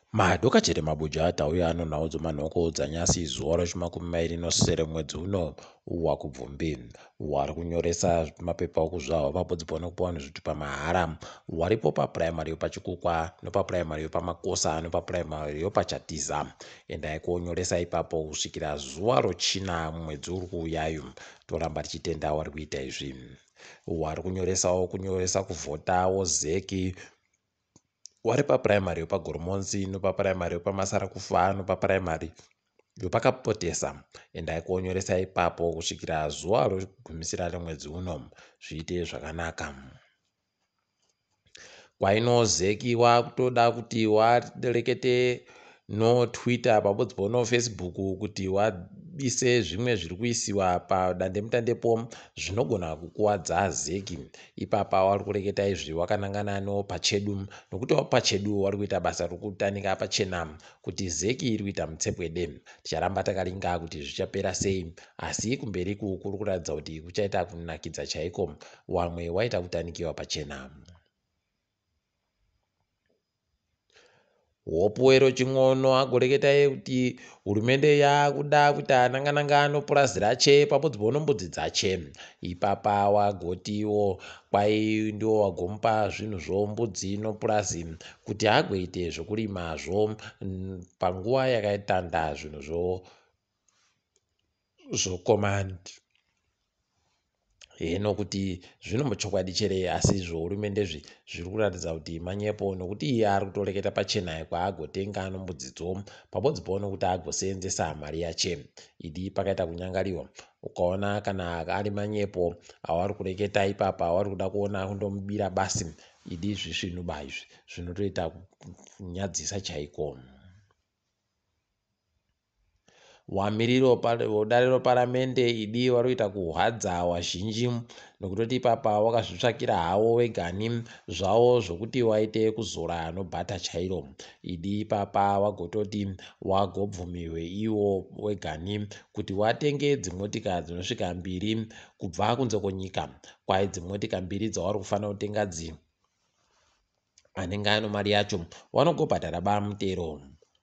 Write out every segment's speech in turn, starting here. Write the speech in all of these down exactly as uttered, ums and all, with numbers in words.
madoka chete mabuja atauya anonhaudzo manhoko dzanyasi zuva rechimakumi mairi nosere mwedzi uno wakubvumbi wari kunyoresa mapepa okuzvawa papodzipo nokupa zvitupa mahara waripo papuraimari yopachikukwa nopapuraimari yopamakosa nopapuraimari yopachatiza endai konyoresa ipapo kusvikira zuva rochina mwedzi uri kuuyayo toramba tichitenda wari kuita izvi wari kunyoresawo kunyoresa kuvhotawo zeki wari papuraimari yopagoromonzi nopapuraimari yopamasara kufa nopapuraimari yopakapotesa endai konyoresa ipapo kusvikira zuva rogumisira remwedzi uno zviite zvakanaka. Kwaino zeki wakutoda kuti warekete no Twitter pabodzipo no Facebook kuti wabise zvimwe zviri kuisiwa padandemutande-po zvinogona kukuwadza zeki. Ipapa wari kureketa izvi wakanangana no Pachedu nokuti Pachedu wari kuita basa rokutanika pachena kuti zeki iri kuita mutsepwede. Ticharamba takaringa kuti zvichapera sei, asi kumberi kuri kuratidza kuti kuchaita kunakidza chaiko, wamwe waita kutanikiwa pachena. Wopuwero ching'ono agoreketa kuti hurumende yakuda kuti anangananga anopurazi rache papodzipo nombudzi dzache. Ipapa wagotiwo kwai ndiwo wagomupa zvinhu zvombudzi nopurazi kuti agoite zvokurimazvo panguva yakatanda zvinhu zvo zvokomandi. Heno kuti zvino muchokwadi chere asi zvohurumendezvi zviri kuratidza kuti manyepo nokuti iye ari kutoreketa pachena kwaagotenga nombudzidzo pabodzipo nokuti agoseenzesa mari yache. Idi pakaita kunyangariwa ukaona kana ari manyepo awari kureketa ipapa awari kuda kuona kundomubira basi. Idi zvisvinuba izvi zvinotoita kunyadzisa chaiko. Wamiriro wodariro paramende idi wari kuita kuhwadza wazhinji nokutoti ipapa wakazvitsvakira hawo wegani zvawo zvokuti waite kuzora nobhata chairo. Idi ipapa wagototi wagobvumirwe iwo wegani kuti watenge dzimotika dzinosvika mbiri kubva kunze kwenyika. Kwai dzimotika mbiri dzawari kufanira kutenga dzi anenge ano mari yacho wanogobhadhara bamutero.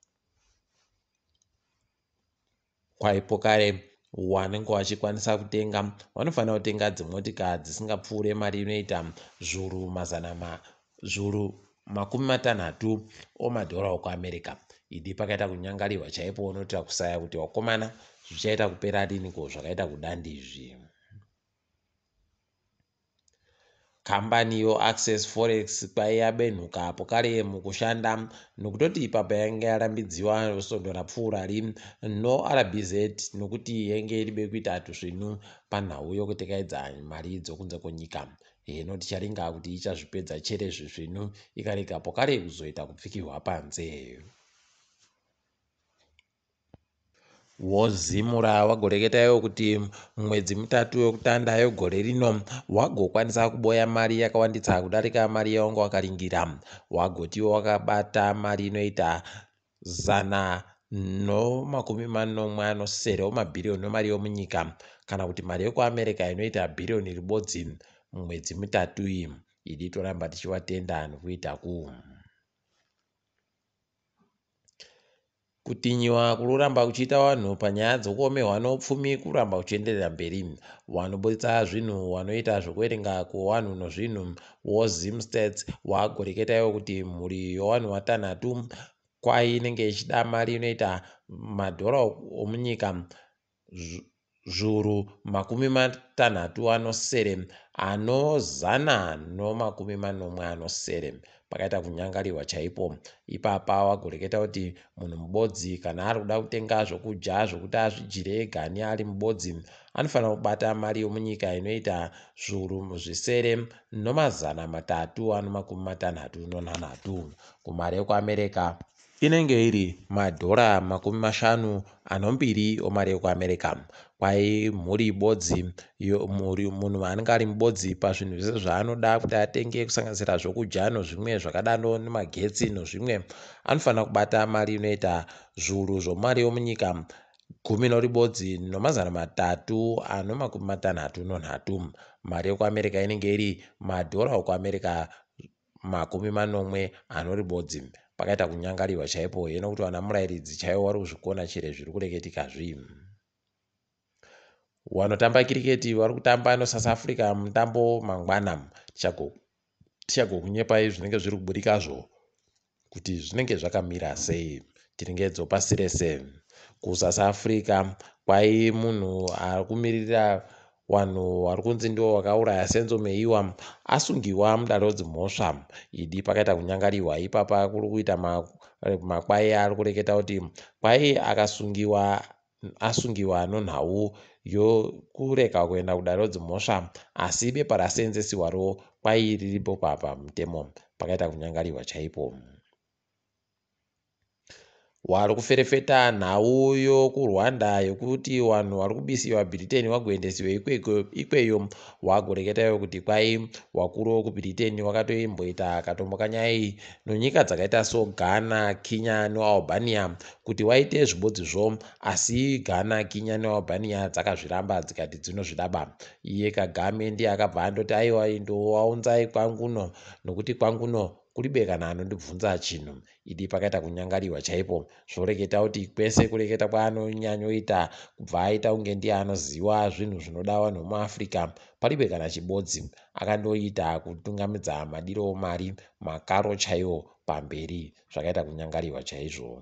Kwaipo kare wanenge wachikwanisa kutenga wanofanira kutenga dzimotika dzisingapfuure mari inoita zviuru mazana ma zviuru makumi matanhatu omadhora okuAmerica. Idi pakaita kunyangariwa chaipo unoita kusaya kuti wakomana zvichaita kupera riniko zvakaita kudandi izvi. Kambani yoAccess Forex kwai yabenhuka apo kare mukushanda nokutoti ipapa yange yarambidziwa sondo rapfuura ri no R B Z nokuti yange iribe kuita tuzvinhu panhau yokutekaidza mari dzokunze kwenyika. Heno ticharinga kuti ichazvipedza chere zvinhu ikarega pokare kuzoita kupfikirwa panze. Wozimura wagoreketayo kuti mwedzi mitatu yokutanda yogore rino wagokwanisa kuboya mari yakawanditsa kudarika mari yaunga wakaringira. Wagotiwo wakabata mari inoita zana nomakumi manomwe anosere womabhiriyoni mari yomunyika kana kuti mari yekuAmerica inoita bhiriyoni ribodzi mumwedzi mitatu iyi. Idi toramba tichivatenda nokuita ku kutinyiwa kururamba kuchiita vanhu panyaya dzokuomerwa nopfumi kuramba kuchienderera mberi. Wanobudisa zvinhu wanoita zvokuerenga kuwanhu nozvinhu woZim Stats wagoreketayo kuti mhuri yowanhu vatanhatu kwai inenge ichida mari inoita madhora omunyika zviuru makumi matanhatu anosere anozana nomakumi manomwe anosere. Pakaita kunyangariwa chaipo. Ipapa wagoreketa kuti munhu mubodzi kana ari kuda kutenga zvokudya zvokuti azvidyire gani ari mubodzi anofanira kubata mari yomunyika inoita zviuru zvisere nomazana matatu ano makumi matanhatu nonhanhatu. Kumari yekuAmerica inenge iri madhora makumi mashanu anombiri omari yekuAmerica. Kwai mhuri bodzi munhu anenge ari mubodzi pazvinhu zvese zvaanoda kuti atenge kusanganisira zvokudya nozvimwe zvakadaro nemagetsi nozvimwe anofanira kubata mari inoita zviuru zvomari yomunyika gumi noribodzi nomazana matatu ano makumi matanhatu nonhatu. Mari yekuAmerica inenge iri madhora okuAmerica makumi manomwe ano ribodzi pakaita kunyangariwa chaipo yeno kuti vana murairidzi chaivo vari kuzvikona chere zviri kureketika zvii. Vanotamba kiriketi vari kutamba noSouth Africa mutambo mangwana. Tichagokunyepai zvinenge zviri kuburikazvo kuti zvinenge zvakamira sei. Tiringedzo pasi rese kuSouth Africa kwai munhu ari kumirira wanhu vari kunzi ndiwo wakauraya Senzo Meiwa asungiwa mudarotsi mhosva idi pakaita kunyangariwa ipapa kuri kuita makwai ari kureketa kuti kwai akasungiwa asungiwa noNhau yokureka kuenda kudarotsi mhosva asi bepa raseenzesiwaro kwai riripo papa mutemo pakaita kunyangariwa chaipo. Wari kuferefeta nhau yokuRwanda yokuti wanhu vari kubisiwa Britain vagoendesiwa ikweyo wagoreketayo kuti kwai wakuru wokuBritain wakatoimboita katombo kanyai nonyika dzakaita so Ghana, Kenya neAlbania kuti waite zvibodzizvo asi Ghana, Kenya neAlbania dzakazviramba dzikati dzinozvidaba. Iye Kagame ndiye akabva andoti aiwa indowaunzai kwanguno nokuti kwanguno kuribe kana anondibvunza chinhu idi pakaita kunyangariwa chaipo zvoreketa kuti kwese kureketa kwaanonyanyoita kubva aita kunge ndiye anoziva zvinhu zvinoda vanhu muAfrica paribe kana chibodzi akandoita kutungamidza madiro mari makaro chaiwo pamberi zvakaita kunyangariwa chaizvo.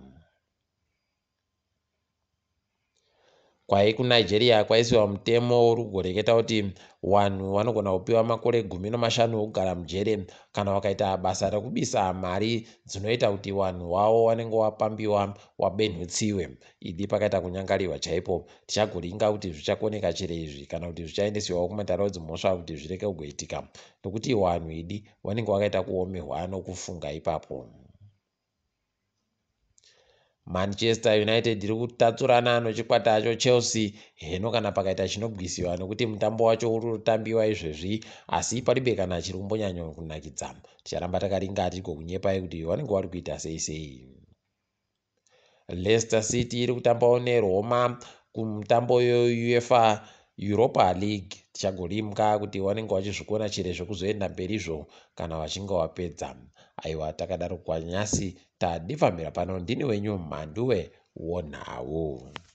Kwai kuNigeria kwaisiwa mutemo uri kugoreketa kuti wanhu vanogona kupiwa makore gumi namashanu okugara mujere kana wakaita basa rekubisa mari dzinoita kuti wanhu wavo wanenge wapambiwa wabenhutsiwe idi pakaita kunyangariwa chaipo. Tichagoringa kuti zvichakoneka chere izvi kana kuti zvichaendesiwawo kumatarotsi mhosva kuti zvireke kugoitika nokuti wanhu idi wanenge wakaita kuomerwa nokufunga ipapo. Manchester United iri kutatsurana nochikwata cho Chelsea heno kana pakaita chinobwisiwa nokuti mutambo wacho uri kutambiwa izvezvi asi paribe kana chiri kumbonyanya kunakidza. Ticharamba takaringa tigokunyepai kuti vanenge vari kuita sei sei. Leicester City iri kutambawo neRoma kumutambo UEFA Europa League. Tichagorimka kuti vanenge vachizvikona chere zvekuzoenda mberizvo kana vachinge vapedza. Aiwa takadaro kwanyasi tadifambira pano ndini wenyu mhanduwe WeNhau.